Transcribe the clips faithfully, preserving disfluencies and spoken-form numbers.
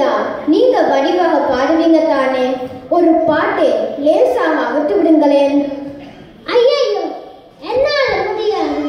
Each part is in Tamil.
ஐயா, நீங்க வடிவாக பாடுவீங்க தானே, ஒரு பாட்டை லேசாக விட்டு விடுங்களேன். ஐயோ, என்னால முடியாது.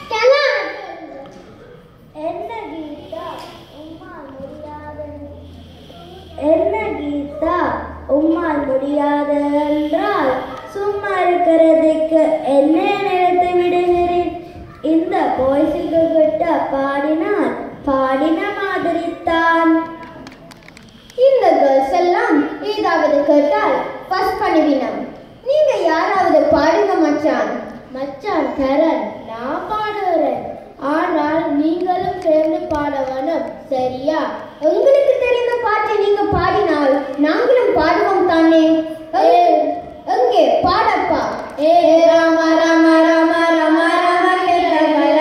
என்ன கீதா உம்மால் முடியாது, என்ன கீதா உம்மால் முடியாது என்றால் சும்மா இருக்கிறதுக்கு என்ன நினைத்து விடுகிறேன். இந்த பாய்ஸுக்கு கிட்ட பாடினால் பாடின மாதிரி தான். இந்த கேர்ள்ஸ் எல்லாம் ஏதாவது கேட்டால் ஃபர்ஸ்ட் பண்ணிவினம். நீங்க யாராவது பாடுங்க மச்சான். மச்சான் கரண், நான் பாடுகிறேன். ஆனால் நீங்களும் சேர்ந்து பாட வேணும், சரியா? உங்களுக்கு தெரிந்த பாட்டை நீங்க பாடினால் நாங்களும் பாடுவோம் தானே. எங்கே பாடப்பா. ஏ ராம ராம ராம ராம ராம கேட்ட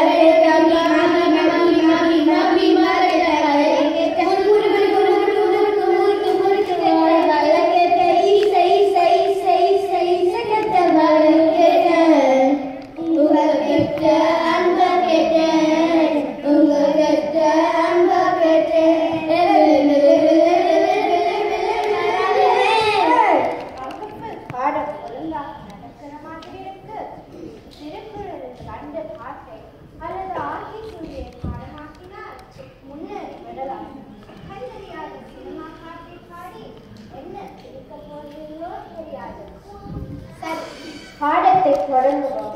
பாடத்தை தொடங்குவோம்.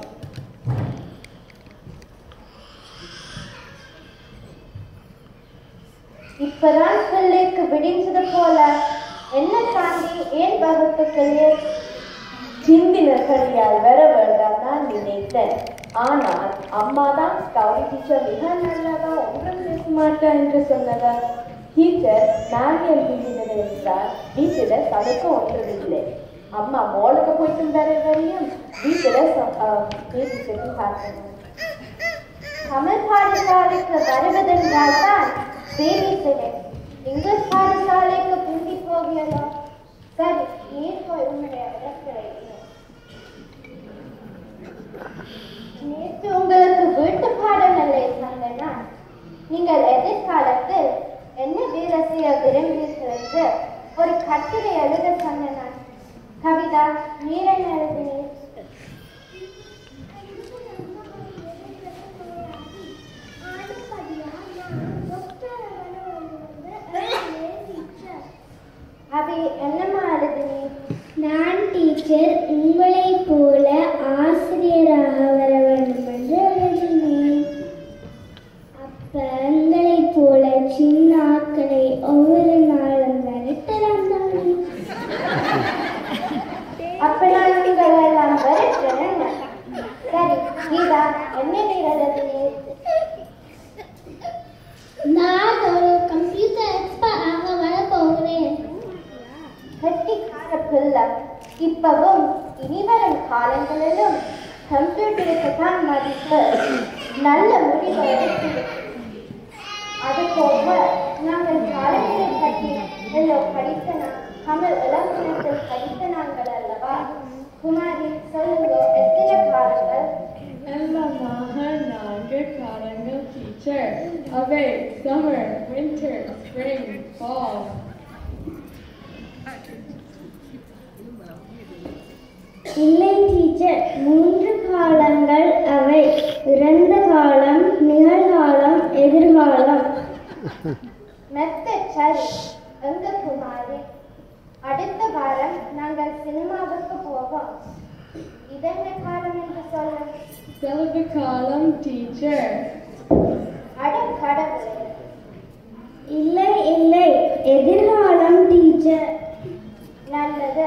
இப்பதான் பிள்ளைக்கு விடிஞ்சது போல. என்ன தாண்டி ஏன் வகுப்புகளே ஹிந்தினர்களால் வர வேண்டாம் தான் நினைத்தேன். ஆனால் அம்மா தான் கௌரி டீச்சர் மிக நல்லதா ஒன்றும் பேச மாட்டேன் என்று சொன்னவர். டீச்சர் மேனுவல் ஹிந்தினர் என்றால் வீட்டில் சமைக்க ஒன்றுமில்லை. அம்மா மோளுக்கு போயிட்டு வர வரையும் வீட்டில் பேசி சொல்லி பார்க்கணும். தமிழ் பாடசாலைக்கு வருவதென்றால் தான் பேபிசிட்டே. இங்கிலீஷ் பாடசாலைக்கு பிந்தி போகலாம். சரி, நீர் போய் உன்னுடைய விளக்கலை. நேற்று உங்களுக்கு வீட்டு பாடங்களை சொன்னா நீங்கள் எதிர்காலத்தில் என்ன வேலை செய்ய விரும்புகிறீர்கள் என்று ஒரு கட்டுரை எழுத சொன்ன. கவிதா, நீர் என்ன எழுதினீர்? அது என்னம்மா எழுதினீர்? நான் டீச்சர் உங்களை போல ஆசிரியராக வர வேண்டும் என்று எழுதினேன். அப்ப உங்களை போல சின்ன ஆட்களை ஒவ்வொரு நாளும் வரட்டலாம் தானே. அப்பெல்லாம் நீங்கள் எல்லாம் வரட்டேன். சரி கீதா, என்ன நீர் எழுதினீர்? நான் ஒரு கம்ப்யூட்டர் எக்ஸ்பர்ட் ஆக வர போகிறேன். கட்டிக்கார பிள்ளை. இப்பவும் இனிவரும் காலங்களிலும் கம்ப்யூட்டருக்கு தான் மதிப்பு. நல்ல முடிவு எடுத்து. அது போக நாங்கள் காலநிலை பற்றி எல்லாம் படித்த தமிழ் இலக்கணத்தில் படித்த நாங்கள் அல்லவா? குமாரி, சொல்லுங்க, எத்தனை காலங்கள்? எல்லாமாக நான்கு காலங்கள் டீச்சர். அவை சம்மர், வின்டர், ஸ்ப்ரிங், ஃபால். இல்லை டீச்சர், மூன்று காலங்கள். அவை இறந்த காலம், நிகழ்காலம், எதிர்காலம். மெத்த சரி. எங்க குமாரி, அடுத்த வாரம் நாங்கள் சினிமாவுக்கு போவோம். இதென்ன காலம் என்று சொல்ல? செலவு காலம் டீச்சர். அட கடவுளே. இல்லை இல்லை, எதிர்காலம் டீச்சர். நல்லது.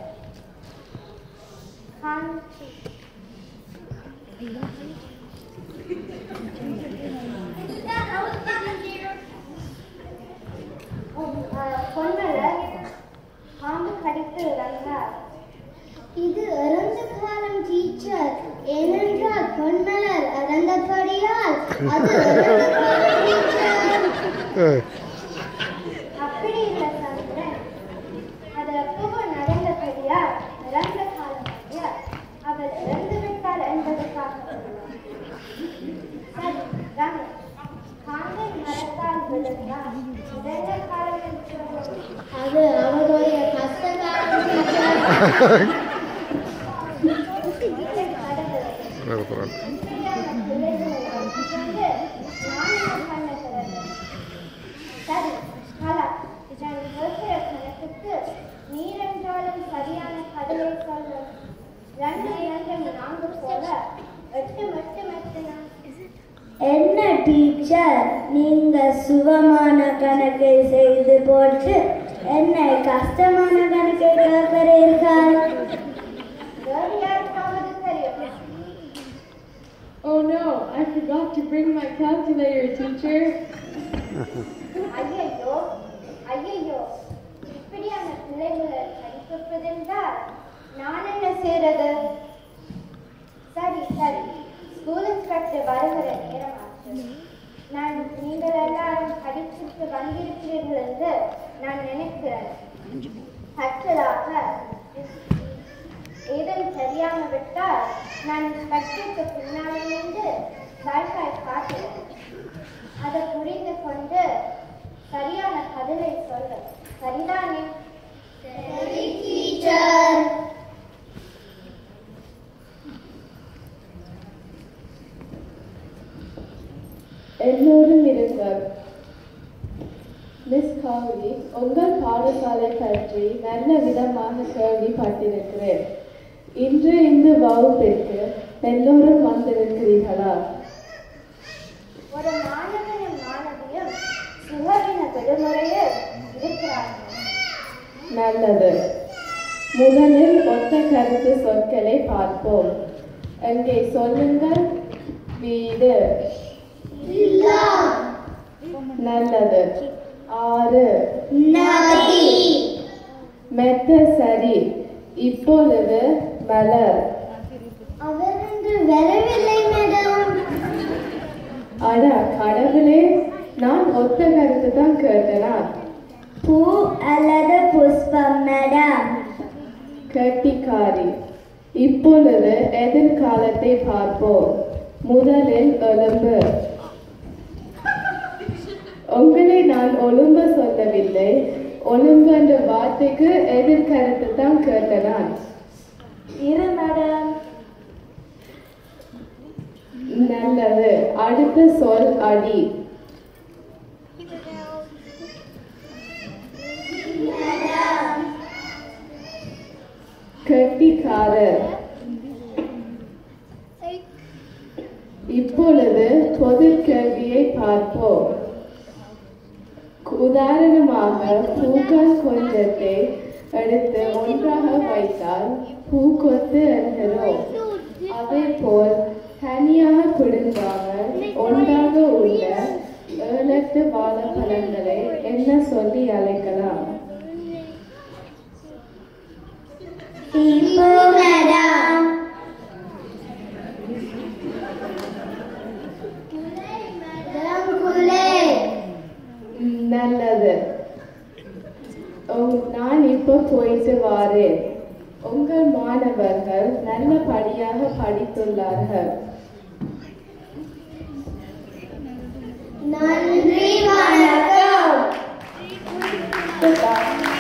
பொன்மலர், பாம்பு கடித்து இறந்தார். இது இறந்த காலம் டீச்சர். ஏனென்றால் பொன்மலர் இறந்தபடியால் அது இறந்த காலம் டீச்சர். அப்படி இல்லை சந்திரன், அது எப்பவும் நடந்தபடியால் இறந்த காலம் ஐயா. அவர் இறந்து விட்டார் என்பதற்காக. சரி ராமே, காந்தன் மரத்தால் விழுந்தால் இறந்த காலம் என்று சொல்லுவோம். சரி, கலா, நான் இருக்கிற கணக்குக்கு நீரென்றாலும் சரியான பதிலை சொல்ல. ரெண்டு இரண்டு நான்கு போல எட்டு மட்டு மட்டு என்ன டீச்சர், நீங்க சுகமான கணக்கை செய்து போட்டு என்னை கஷ்டமான கணக்கை கேட்கிறீர்கள். வேறு யாருக்காவது தெரியும்? Oh no, I forgot to bring my calculator, teacher. ஐயையோ ஐயையோ, இப்படியான பிள்ளைகளை படிப்பதென்றால் நான் என்ன செய்யறது? சரி சரி, ஸ்கூல் இன்ஸ்பெக்டர் வருகிற நேரமாச்சு. நான் நீங்கள் எல்லாரும் படிச்சுட்டு வந்திருக்கிறீர்கள் என்று நான் நினைக்கிறேன். ஆக்சுவலாக ஏதும் தெரியாம விட்டால் நான் இன்ஸ்பெக்டருக்கு பின்னாலே நின்று வைஃபை காட்டுவேன். அதை புரிந்து கொண்டு சரியான பதிலை சொல்ல. சரிதானே? சரி டீச்சர். எல்லோரும் இருங்கள். மிஸ் கௌரி, உங்கள் பாடசாலை பற்றி நல்ல விதமாக கேள்விப்பட்டிருக்கிறேன். இன்று இந்த வகுப்பிற்கு எல்லோரும் வந்திருக்கிறீர்களா? ஒரு மாணவனும் மாணவியும் சுகவின விடுமுறையில் இருக்கிறார்கள். நல்லது. முதலில் ஒத்த கருத்து சொற்களை பார்ப்போம். எங்கே சொல்லுங்கள். வீடு. நல்லது. ஆறு. நதி. மெத்த சரி. இப்பொழுது மலர். அவர் இன்று வரவில்லை மேடம். அட கடவுளே, நான் ஒத்த கருத்து தான் கேட்டனா? பூ அல்லது புஷ்பம் மேடம். கட்டிக்காரி. இப்பொழுது எதிர்காலத்தை பார்ப்போம். முதலில் எலும்பு. உங்களை நான் ஒழுங்கு சொல்லவில்லை. ஒழுங்கு என்ற வார்த்தைக்கு எதிர்கருத்து தான் கேட்டனான். இரு மேடம். நல்லது. அடுத்த சொல் அடி. கட்டிக்காரர். இப்பொழுது பொது கேள்வியை பார்ப்போம். உதாரணமாக பூக்கள் கொஞ்சத்தை எடுத்து ஒன்றாக வைத்தால் பூக்கொத்து என்கிறோம். அதே போல் தனியாக பிடுங்காமல் ஒன்றாக உள்ள ஏழெட்டு வாழைப்பழங்களை என்ன சொல்லி அழைக்கலாம்? நல்லது. நான் இப்ப போயிட்டு வாரேன். உங்கள் மாணவர்கள் நல்லபடியாக படித்துள்ளார்கள். நன்றி, வணக்கம்.